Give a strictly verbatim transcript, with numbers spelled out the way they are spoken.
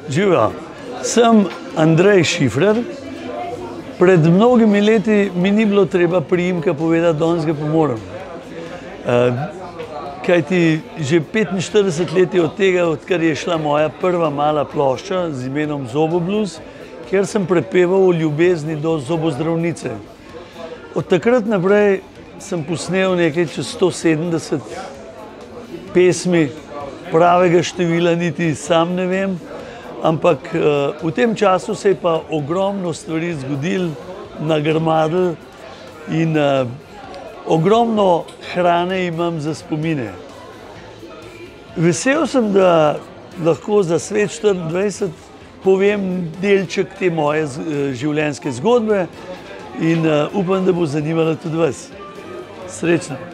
Živijo. Sem Andrej Šifrer. Pred mnogimi leti mi ni bilo treba priimka povedati, danes ga pa moram. Kajti že petinštirideset let je od tega, odkar je šla moja prva mala plošča z imenom Zoboblues, kjer sem prepeval o ljubezni do zobozdravnice. Od takrat naprej sem posnel nekaj čez sto sedemdeset pesmi, pravega števila niti sam ne vem, ampak v tem času se je pa ogromno stvari zgodilo, nagrmadilo in ogromno hrane imam za spomine. Vesel sem, da lahko za Svet štiriindvajset povem delček te moje življenjske zgodbe in upam, da bo zanimala tudi vas. Srečno!